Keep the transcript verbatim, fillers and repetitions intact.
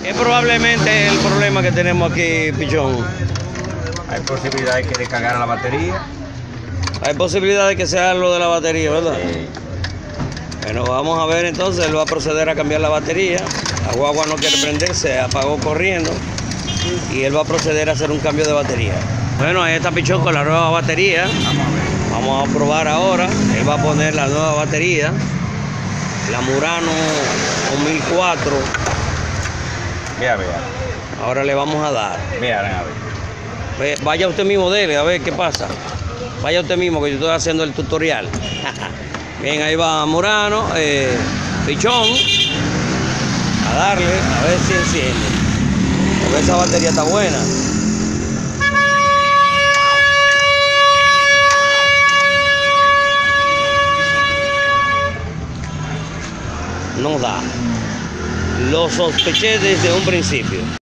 Es probablemente el problema que tenemos aquí, Pichón. Hay posibilidad de que descargara la batería. Hay posibilidad de que sea lo de la batería, ¿verdad? Sí. Bueno, vamos a ver entonces, él va a proceder a cambiar la batería. La guagua no quiere prenderse, se apagó corriendo. Y él va a proceder a hacer un cambio de batería. Bueno, ahí está Pichón con la nueva batería. Vamos a ver. Vamos a probar ahora. Él va a poner la nueva batería. La Murano dos mil cuatro. Vea, vea. Ahora le vamos a dar. Vea, a ver. Ve- Vaya usted mismo, dele, a ver qué pasa. Vaya usted mismo, que yo estoy haciendo el tutorial. Bien, ahí va Murano, eh, Pichón. A darle, a ver si enciende. Porque esa batería está buena. No da. Lo sospeché desde un principio.